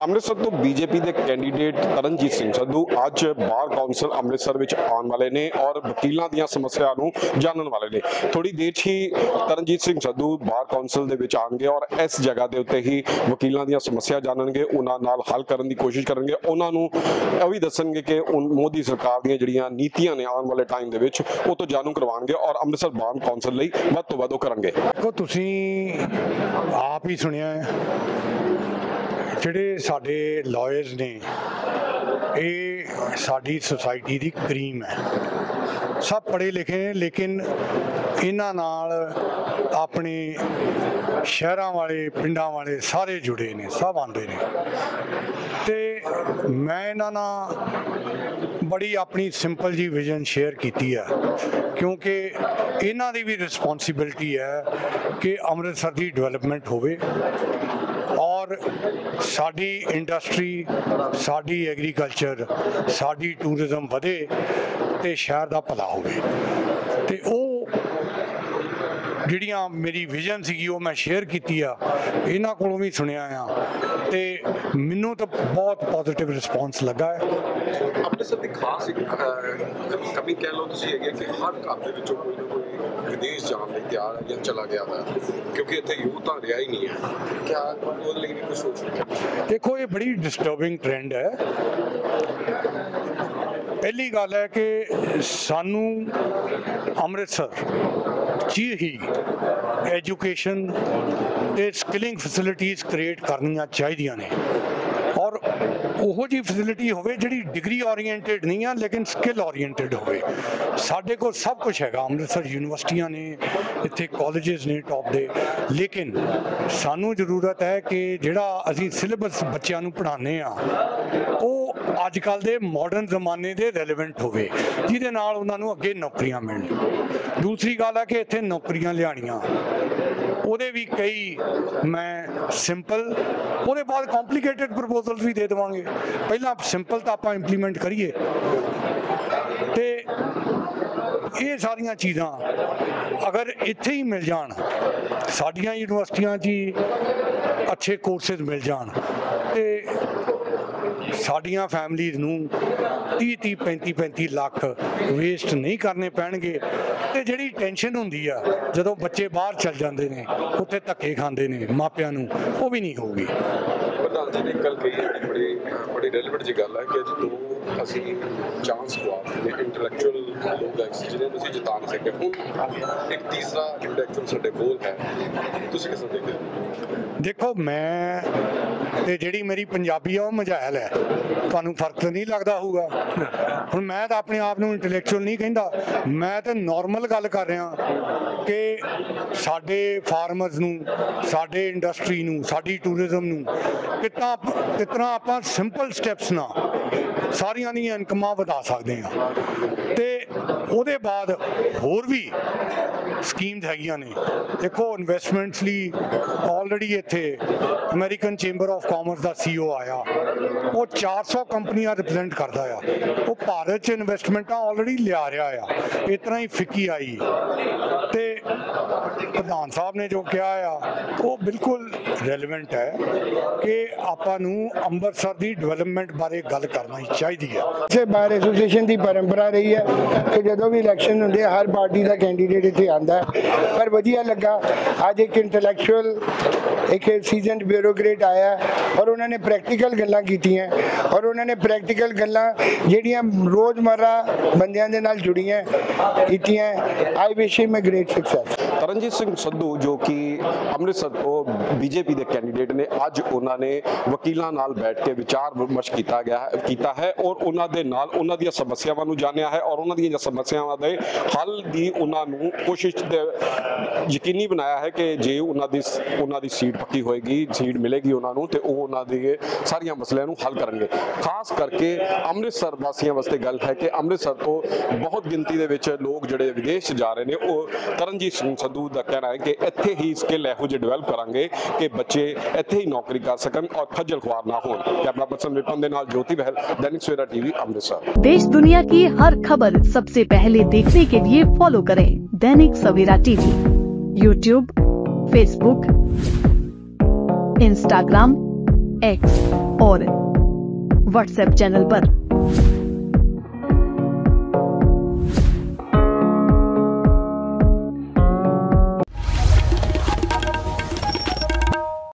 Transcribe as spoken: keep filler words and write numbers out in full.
ਅੰਮ੍ਰਿਤਸਰ ਤੋਂ ਬੀਜੇਪੀ ਦੇ ਕੈਂਡੀਡੇਟ ਤਰਨਜੀਤ ਸਿੰਘ ਸੰਧੂ ਅੱਜ ਬਾਰ ਕੌਂਸਲ ਅੰਮ੍ਰਿਤਸਰ ਵਿੱਚ ਆਉਣ ਵਾਲੇ ਨੇ ਔਰ ਵਕੀਲਾਂ ਦੀਆਂ ਸਮੱਸਿਆ ਨੂੰ ਜਾਣਨ ਵਾਲੇ ਨੇ। ਥੋੜੀ ਦੇਰ 'ਚ ਹੀ ਤਰਨਜੀਤ ਸਿੰਘ ਸੰਧੂ ਬਾਰ ਕੌਂਸਲ ਦੇ ਵਿੱਚ ਆਉਣਗੇ ਔਰ ਇਸ ਜਗ੍ਹਾ ਦੇ ਉੱਤੇ ਹੀ ਵਕੀਲਾਂ ਦੀਆਂ ਸਮੱਸਿਆ ਜਾਣਨਗੇ, ਉਹਨਾਂ ਨਾਲ ਹੱਲ ਕਰਨ ਦੀ ਕੋਸ਼ਿਸ਼ ਕਰਨਗੇ, ਉਹਨਾਂ ਨੂੰ ਇਹ ਵੀ ਦੱਸਣਗੇ ਕਿ ਮੋਦੀ ਸਰਕਾਰ ਦੀਆਂ ਜਿਹੜੀਆਂ ਨੀਤੀਆਂ ਨੇ ਆਉਣ ਵਾਲੇ ਟਾਈਮ ਦੇ ਵਿੱਚ ਉਹ ਤੋਂ ਜਾਣੂ ਕਰਵਾਉਣਗੇ ਔਰ ਅੰਮ੍ਰਿਤਸਰ ਬਾਰ ਕੌਂਸਲ ਲਈ ਵੱਧ ਤੋਂ ਵੱਧ ਉਹ ਕਰਨਗੇ। ਦੇਖੋ, ਤੁਸੀਂ ਆਪ ਹੀ ਸੁਣਿਆ ਹੈ, ਜਿਹੜੇ ਸਾਡੇ ਲਾਇਰਸ ਨੇ ਇਹ ਸਾਡੀ ਸੁਸਾਇਟੀ ਦੀ ਕਰੀਮ ਹੈ। ਸਭ ਪੜ੍ਹੇ ਲਿਖੇ ਨੇ, ਲੇਕਿਨ ਇਹਨਾਂ ਨਾਲ ਆਪਣੇ ਸ਼ਹਿਰਾਂ ਵਾਲੇ ਪਿੰਡਾਂ ਵਾਲੇ ਸਾਰੇ ਜੁੜੇ ਨੇ, ਸਭ ਆਉਂਦੇ ਨੇ। ਤੇ ਮੈਂ ਇਹਨਾਂ ਨਾਲ ਬੜੀ ਆਪਣੀ ਸਿੰਪਲ ਜੀ ਵਿਜ਼ਨ ਸ਼ੇਅਰ ਕੀਤੀ ਹੈ, ਕਿਉਂਕਿ ਇਹਨਾਂ ਦੀ ਵੀ ਰਿਸਪੌਂਸਿਬਿਲਿਟੀ ਹੈ ਕਿ ਅੰਮ੍ਰਿਤਸਰ ਦੀ ਡਿਵੈਲਪਮੈਂਟ ਹੋਵੇ ਔਰ ਸਾਡੀ ਇੰਡਸਟਰੀ, ਸਾਡੀ ਐਗਰੀਕਲਚਰ, ਸਾਡੀ ਟੂਰਿਜ਼ਮ ਵਧੇ ਤੇ ਸ਼ਹਿਰ ਦਾ ਭਲਾ ਹੋਵੇ। ਤੇ ਉਹ ਜਿਹੜੀਆਂ ਮੇਰੀ ਵਿਜ਼ਨ ਸੀਗੀ ਉਹ ਮੈਂ ਸ਼ੇਅਰ ਕੀਤੀ ਆ, ਇਹਨਾਂ ਕੋਲੋਂ ਵੀ ਸੁਣਿਆ ਆ ਤੇ ਮੈਨੂੰ ਤਾਂ ਬਹੁਤ ਪੋਜ਼ਿਟਿਵ ਰਿਸਪੌਂਸ ਲੱਗਾ ਹੈ। ਅੰਮ੍ਰਿਤਸਰ ਦੀ ਖਾਸ ਇੱਕ ਕਮੀ ਕਹਿ ਲਓ ਤੁਸੀਂ ਹੈਗੀ ਕਿ ਹਰ ਘਰ ਦੇ ਵਿੱਚੋਂ ਕੋਈ ਨਾ ਕੋਈ ਵਿਦੇਸ਼ ਜਾਣ ਲਈ ਤਿਆਰ ਹੈ ਜਾਂ ਚਲਾ ਗਿਆ ਹੈ, ਕਿਉਂਕਿ ਇੱਥੇ ਯੂਥ ਤਾਂ ਰਿਹਾ ਹੀ ਨਹੀਂ ਹੈ। ਕਿਆ ਉਹਦੇ ਲਈ ਵੀ ਕੁਝ ਸੋਚ ਰਹੇ? ਦੇਖੋ, ਇਹ ਬੜੀ ਡਿਸਟਰਬਿੰਗ ਟ੍ਰੈਂਡ ਹੈ। ਪਹਿਲੀ ਗੱਲ ਹੈ ਕਿ ਸਾਨੂੰ ਅੰਮ੍ਰਿਤਸਰ 'ਚ ਹੀ ਐਜੂਕੇਸ਼ਨ ਤੇ ਸਕਿਲਿੰਗ ਫੈਸਿਲਿਟੀਜ਼ ਕ੍ਰੀਏਟ ਕਰਨੀਆਂ ਚਾਹੀਦੀਆਂ ਨੇ ਔਰ ਉਹੋ ਜਿਹੀ ਫੈਸਿਲਿਟੀ ਹੋਵੇ ਜਿਹੜੀ ਡਿਗਰੀ ਓਰੀਐਂਟਡ ਨਹੀਂ ਆ ਲੇਕਿਨ ਸਕਿੱਲ ਓਰੀਐਂਟਡ ਹੋਵੇ। ਸਾਡੇ ਕੋਲ ਸਭ ਕੁਝ ਹੈਗਾ, ਅੰਮ੍ਰਿਤਸਰ ਯੂਨੀਵਰਸਿਟੀਆਂ ਨੇ, ਇੱਥੇ ਕਾਲਜਿਸ ਨੇ ਟੌਪ ਦੇ, ਲੇਕਿਨ ਸਾਨੂੰ ਜ਼ਰੂਰਤ ਹੈ ਕਿ ਜਿਹੜਾ ਅਸੀਂ ਸਿਲੇਬਸ ਬੱਚਿਆਂ ਨੂੰ ਪੜ੍ਹਾਉਂਦੇ ਆ ਉਹ ਅੱਜ ਕੱਲ੍ਹ ਦੇ ਮਾਡਰਨ ਜ਼ਮਾਨੇ ਦੇ ਰੈਲੇਵੈਂਟ ਹੋਵੇ, ਜਿਹਦੇ ਨਾਲ ਉਹਨਾਂ ਨੂੰ ਅੱਗੇ ਨੌਕਰੀਆਂ ਮਿਲਣ। ਦੂਸਰੀ ਗੱਲ ਹੈ ਕਿ ਇੱਥੇ ਨੌਕਰੀਆਂ ਲਿਆਉਣੀਆਂ, ਉਹਦੇ ਵੀ ਕਈ ਮੈਂ ਸਿੰਪਲ, ਉਹਦੇ ਬਾਅਦ ਕੰਪਲੀਕੇਟਡ ਪ੍ਰਪੋਜ਼ਲ ਵੀ ਦੇ ਦੇਵਾਂਗੇ। ਪਹਿਲਾਂ ਸਿੰਪਲ ਤਾਂ ਆਪਾਂ ਇੰਪਲੀਮੈਂਟ ਕਰੀਏ ਤੇ ਇਹ ਸਾਰੀਆਂ ਚੀਜ਼ਾਂ ਅਗਰ ਇੱਥੇ ਹੀ ਮਿਲ ਜਾਣ, ਸਾਡੀਆਂ ਯੂਨੀਵਰਸਿਟੀਆਂ 'ਚ ਹੀ ਅੱਛੇ ਕੋਰਸਿਸ ਮਿਲ ਜਾਣ ਤੇ ਸਾਡੀਆਂ ਫੈਮਲੀਜ਼ ਨੂੰ ਤੀਹ ਤੀਹ ਪੈਂਤੀ ਪੈਂਤੀ ਲੱਖ ਵੇਸਟ ਨਹੀਂ ਕਰਨੇ ਪੈਣਗੇ। ਤੇ ਜਿਹੜੀ ਟੈਨਸ਼ਨ ਹੁੰਦੀ ਆ ਜਦੋਂ ਬੱਚੇ ਬਾਹਰ ਚੱਲ ਜਾਂਦੇ ਨੇ, ਉੱਥੇ ਧੱਕੇ ਖਾਂਦੇ ਨੇ ਮਾਪਿਆਂ ਨੂੰ, ਉਹ ਵੀ ਨਹੀਂ ਹੋਊਗੀ। ਪ੍ਰਧਾਨ ਜੀ ਨੇ ਕੱਲ ਕਹੀ ਬੜੀ ਬੜੀ ਰੈਲੇਵੈਂਟ ਜੀ ਗੱਲ ਹੈ ਕਿ ਜਦੋਂ ਅਸੀਂ ਚਾਂਸ ਗਵਾ ਇੰਟੈਲੈਕਚੁਅਲ ਲੋਕ ਹੈ ਜਿਹਨਾਂ ਨੂੰ ਅਸੀਂ ਜਿਤਾ ਨਹੀਂ ਸਕੇ, ਹੁਣ ਇੱਕ ਤੀਸਰਾ ਇੰਟੈਲੈਕਚੁਅਲ ਸਾਡੇ ਕੋਲ ਹੈ, ਤੁਸੀਂ ਕਿਸ ਤਰ੍ਹਾਂ ਦੇਖਦੇ ਹੋ? ਦੇਖੋ, ਮੈਂ ਤੇ ਜਿਹੜੀ ਮੇਰੀ ਪੰਜਾਬੀ ਆ ਉਹ ਮਝੈਲ ਹੈ, ਤੁਹਾਨੂੰ ਫਰਕ ਤਾਂ ਨਹੀਂ ਲੱਗਦਾ ਹੋਊਗਾ। ਹੁਣ ਮੈਂ ਤਾਂ ਆਪਣੇ ਆਪ ਨੂੰ ਇੰਟੈਲੈਕਚੁਅਲ ਨਹੀਂ ਕਹਿੰਦਾ, ਮੈਂ ਤਾਂ ਨੋਰਮਲ ਗੱਲ ਕਰ ਰਿਹਾ ਕਿ ਸਾਡੇ ਫਾਰਮਰਸ ਨੂੰ, ਸਾਡੇ ਇੰਡਸਟਰੀ ਨੂੰ, ਸਾਡੀ ਟੂਰਿਜ਼ਮ ਨੂੰ ਕਿੱਦਾਂ ਕਿਸ ਤਰ੍ਹਾਂ ਆਪਾਂ ਸਿੰਪਲ ਸਟੈਪਸ ਨਾਲ ਸਾਰੀਆਂ ਦੀਆਂ ਇਨਕਮਾਂ ਵਧਾ ਸਕਦੇ ਹਾਂ। ਤੇ ਉਹਦੇ ਬਾਅਦ ਹੋਰ ਵੀ ਸਕੀਮਸ ਹੈਗੀਆਂ ਨੇ। ਦੇਖੋ, ਇਨਵੈਸਟਮੈਂਟਸ ਲਈ ਆਲਰੇਡੀ ਇੱਥੇ ਅਮਰੀਕਨ ਚੇਂਬਰ ਆਫ ਕਾਮਰਸ ਦਾ ਸੀ ਈ ਓ ਆਇਆ, ਉਹ ਚਾਰ ਸੌ ਕੰਪਨੀਆਂ ਰਿਪਰੈਜ਼ੈਂਟ ਕਰਦਾ ਆ, ਉਹ ਭਾਰਤ 'ਚ ਇਨਵੈਸਟਮੈਂਟਾਂ ਆਲਰੇਡੀ ਲਿਆ ਰਿਹਾ ਆ। ਇਸ ਤਰ੍ਹਾਂ ਹੀ ਫਿੱਕੀ ਆਈ ਤੇ ਪ੍ਰਧਾਨ ਸਾਹਿਬ ਨੇ ਜੋ ਕਿਹਾ ਆ ਉਹ ਬਿਲਕੁਲ ਰੈਲੇਵੈਂਟ ਹੈ ਕਿ ਆਪਾਂ ਨੂੰ ਅੰਮ੍ਰਿਤਸਰ ਦੀ ਡਿਵੈਲਪਮੈਂਟ ਬਾਰੇ ਗੱਲ ਕਰਨਾ ਹੀ ਚਾਹੀਦੀ ਹੈ। ਇਸੇ ਬਾਰ ਐਸੋਸੀਏਸ਼ਨ ਦੀ ਪਰੰਪਰਾ ਰਹੀ ਹੈ ਕਿ ਜਦੋਂ ਵੀ ਇਲੈਕਸ਼ਨ ਹੁੰਦੇ ਹਰ ਪਾਰਟੀ ਦਾ ਕੈਂਡੀਡੇਟ ਇੱਥੇ ਆਉਂਦਾ, ਪਰ ਵਧੀਆ ਲੱਗਾ ਅੱਜ ਇੱਕ ਇੰਟੈਲੈਕਚੁਅਲ ਇੱਕ ਸੀਜ਼ਨਡ ਬਿਊਰੋਕਰੇਟ ਆਇਆ ਔਰ ਉਹਨਾਂ ਨੇ ਪ੍ਰੈਕਟੀਕਲ ਗੱਲਾਂ ਕੀਤੀਆਂ ਔਰ ਉਹਨਾਂ ਨੇ ਪ੍ਰੈਕਟੀਕਲ ਗੱਲਾਂ ਜਿਹੜੀਆਂ ਰੋਜ਼ਮर्रा ਬੰਦਿਆਂ ਦੇ ਨਾਲ ਜੁੜੀਆਂ ਕੀਤੀਆਂ। I wish him a great success. Taranjit Singh Sandhu ਜੋ ਕਿ ਅੰਮ੍ਰਿਤਸਰ ਤੋਂ ਬੀਜੇਪੀ ਦੇ ਕੈਂਡੀਡੇਟ ਨੇ, ਅੱਜ ਉਹਨਾਂ ਨੇ ਵਕੀਲਾਂ ਨਾਲ ਬੈਠ ਕੇ ਵਿਚਾਰ ਵਿਮਰਸ਼ ਕੀਤਾ ਗਿਆ ਹੈ ਕੀਤਾ ਹੈ ਔਰ ਉਹਨਾਂ ਦੇ ਨਾਲ ਉਹਨਾਂ ਦੀਆਂ ਸਮੱਸਿਆਵਾਂ ਨੂੰ ਜਾਣਿਆ ਹੈ ਔਰ ਉਹਨਾਂ ਦੀਆਂ ਸਮੱਸਿਆਵਾਂ ਦੇ ਹੱਲ ਦੀ ਉਹਨਾਂ ਨੂੰ ਕੋਸ਼ਿਸ਼ ਯਕੀਨੀ ਬਣਾਇਆ ਹੈ ਕਿ ਜੇ ਉਹਨਾਂ ਦੀ ਉਹਨਾਂ ਦੀ ਸੀਟ ਪੱਕੀ ਹੋਏਗੀ, ਸੀਟ ਮਿਲੇਗੀ ਉਹਨਾਂ ਨੂੰ, ਤੇ ਉਹ ਉਹਨਾਂ ਦੇ ਸਾਰੀਆਂ ਮਸਲਿਆਂ ਨੂੰ ਹੱਲ ਕਰਨਗੇ। ਖਾਸ ਕਰਕੇ ਅੰਮ੍ਰਿਤਸਰ ਵਾਸੀਆਂ ਵਾਸਤੇ ਗੱਲ ਹੈ ਕਿ ਅੰਮ੍ਰਿਤਸਰ ਤੋਂ ਬਹੁਤ ਗਿਣਤੀ ਦੇ ਵਿੱਚ ਲੋਕ ਜਿਹੜੇ ਵਿਦੇਸ਼ ਜਾ ਰਹੇ ਨੇ, ਉਹ ਤਰਨਜੀਤ ਸਿੰਘ ਸੰਧੂ ਦਾ ਕਹਿਣਾ ਹੈ ਕਿ ਇੱਥੇ ਹੀ ਸਕਿੱਲ ਇਹੋ ਜਿਹੇ ਡਿਵੈਲਪ ਕਰਾਂਗੇ ਕਿ ਬੱਚੇ ਇੱਥੇ ਹੀ ਨੌਕਰੀ ਕਰ ਸਕਣ ਔਰ ਖੱਜਲ ਖੁਆਰ ना हो। कैमरा पर्सन विपिन दे नाल ज्योति बहल, दैनिक सवेरा टीवी अमृतसर। देश दुनिया की हर खबर सबसे पहले देखने के लिए फॉलो करें Dainik Savera TV, YouTube, Facebook, Instagram, X और व्हाट्सएप चैनल पर।